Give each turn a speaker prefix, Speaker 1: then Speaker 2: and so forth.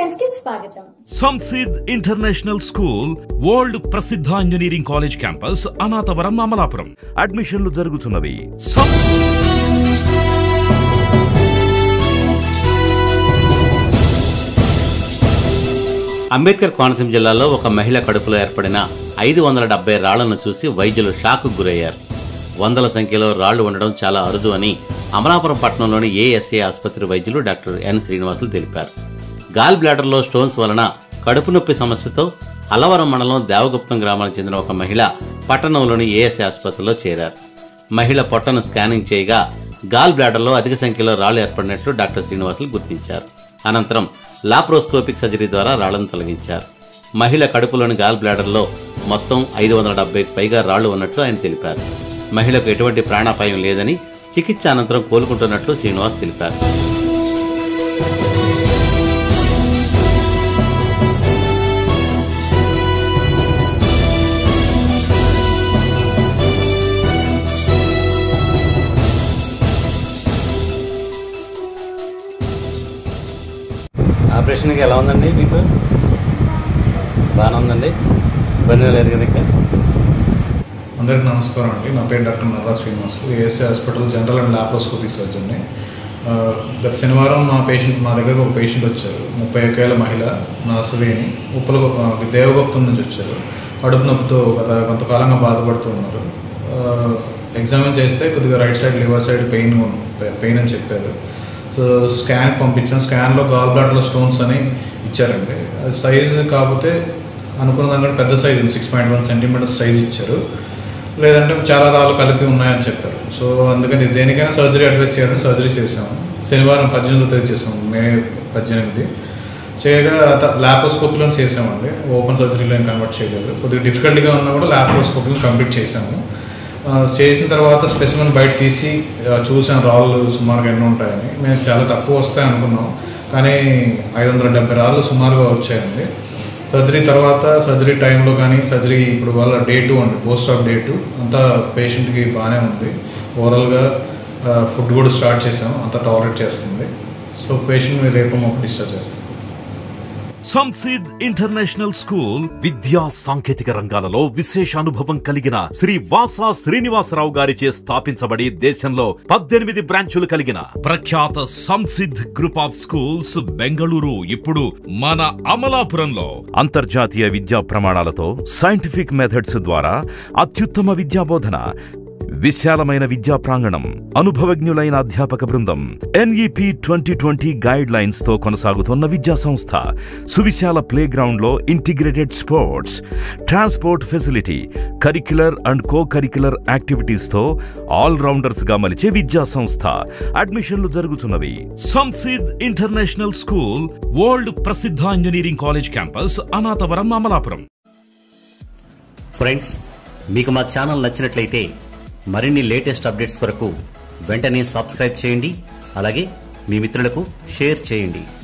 Speaker 1: Friends కి స్వాగతం.
Speaker 2: Samsidh international school world ప్రసిద్ధ engineering college campus Anathavaram Amalapuram. అడ్మిషన్లు జరుగుతున్నవి.
Speaker 3: అంబేద్కర్ కోనసీమ జిల్లాలో ఒక మహిళ కడుపులో ఏర్పడిన 570 రాళ్లను చూసి వైద్యులు షాక్ గురయ్యారు. వందల సంఖ్యలో రాళ్లు ఉండడం చాలా అరుదు అని అమలాపురం పట్టణంలోని ఏఎస్ఏ ఆసుపత్రి వైద్యులు డాక్టర్ ఎన్ శ్రీనివాసులు తెలిపారు. గాల్ బ్లాడర్లో స్టోన్స్ వలన కడుపు నొప్పి సమస్యతో అల్లవరం మండలం దేవగుప్తం గ్రామానికి చెందిన ఒక మహిళ పట్టణంలోని ఏఎస్ఏ ఆసుపత్రిలో చేరారు. మహిళ పొట్టను స్కానింగ్ చేయగా గాల్ బ్లాడర్లో అధిక సంఖ్యలో రాళ్లు ఏర్పడినట్లు డాక్టర్ శ్రీనివాసులు గుర్తించారు. అనంతరం లాప్రోస్కోపిక్ సర్జరీ ద్వారా రాళ్లను తొలగించారు. మహిళ కడుపులోని గాల్ బ్లాడర్లో మొత్తం 570కి పైగా రాళ్లు ఉన్నట్లు ఆయన తెలిపారు. మహిళకు ఎటువంటి ప్రాణాపాయం లేదని, చికిత్స అనంతరం కోలుకుంటున్నట్లు శ్రీనివాస్ తెలిపారు. ఆపరేషన్కి ఎలా ఉందండి? మీకు బాగానే ఉందండి, ఇబ్బంది లేదు కదా?
Speaker 4: అందరికీ నమస్కారం అండి. నా పేరు doctor Narra Srinivas, A S A hospital general and laparoscopic సర్జన్ని. గత శనివారం మా దగ్గరకు ఒక పేషెంట్ వచ్చారు. 31 ఏళ్ల మహిళ, నాసవేని, దేవగుప్తం నుంచి వచ్చారు. కడుపు నొప్పితో కొంతకాలంగా బాధపడుతూ ఉన్నారు. ఎగ్జామిన్ చేస్తే కొద్దిగా right side liver side pain అని చెప్పారు. సో స్కాన్ పంపించాం. స్కాన్లో గాల్ బ్లాడర్లో స్టోన్స్ అని ఇచ్చారండి. అది సైజు కాకపోతే అనుకున్న దానికంటే పెద్ద సైజు 6.1 సెంటీమీటర్స్ సైజ్ ఇచ్చారు. లేదంటే చాలా రాళ్ళు కలిపి ఉన్నాయని చెప్పారు. సో అందుకని దేనికైనా సర్జరీ అడ్వైస్ చేయాలని సర్జరీ చేసాము. శనివారం 18వ తేదీ చేసాము, మే 18. చేయగా లాప్రోస్కోపీలో చేసామండి. ఓపెన్ సర్జరీలో ఏం కన్వర్ట్ చేయలేదు. కొద్దిగా డిఫికల్ట్గా ఉన్నా కూడా లాప్రోస్కోపీలో కంప్లీట్ చేసాము. చేసిన తర్వాత స్పెసిమెన్ బయట తీసి చూసాం రాళ్ళు సుమారుగా ఎన్నో ఉంటాయని. మేము చాలా తక్కువ వస్తాయి అనుకున్నాం, కానీ 570 రాళ్ళు సుమారుగా వచ్చాయండి. సర్జరీ తర్వాత, సర్జరీ టైంలో కానీ, సర్జరీ ఇప్పుడు వాళ్ళ డే 2 అండి, పోస్ట్ ఆఫ్ డే 2 అంతా పేషెంట్కి బాగానే ఉంది. ఓవరాల్గా ఫుడ్ కూడా స్టార్ట్ చేసాం, అంతా టాలరేట్ చేస్తుంది. సో పేషెంట్ రేపు మాకు డిశ్చార్జ్ చేస్తాం.
Speaker 2: సంసిద్ ఇంటర్నేషనల్ స్కూల్ విద్యా సాంకేతిక రంగాలలో విశేష అనుభవం కలిగిన శ్రీ వాసా శ్రీనివాసరావు గారిచే స్థాపించబడి దేశంలో 18 బ్రాంచులు కలిగిన ప్రఖ్యాత Samsidh group of schools Bengaluru ఇప్పుడు మన అమలాపురంలో అంతర్జాతీయ విద్యా ప్రమాణాలతో సైంటిఫిక్ మెథడ్స్ ద్వారా అత్యుత్తమ విద్యా బోధన, విశాలమైన విద్యా ప్రాంగణం, అనుభవజ్ఞులైన అధ్యాపక బృందం, ఎన్ఈపి 2020 గైడ్ లైన్స్ తో కొనసాగుతున్న విద్యా సంస్థ, సువిశాల ప్లే గ్రౌండ్ లో integrated sports, transport facility, curricular and co curricular activities తో ఆల్ రౌండర్స్ గా మలిచే విద్యా సంస్థ. అడ్మిషన్లు జరుగుతున్నవి. సంసిద్ ఇంటర్నేషనల్ స్కూల్ వరల్డ్ ప్రసిద్ధ engineering college campus Anathavaram Amalapuram.
Speaker 3: Friends, మీకు మా ఛానల్ నచ్చినట్లయితే మరిన్ని లేటెస్ట్ అప్డేట్స్ కొరకు వెంటనే సబ్స్క్రైబ్ చేయండి. అలాగే మీ మిత్రులకు షేర్ చేయండి.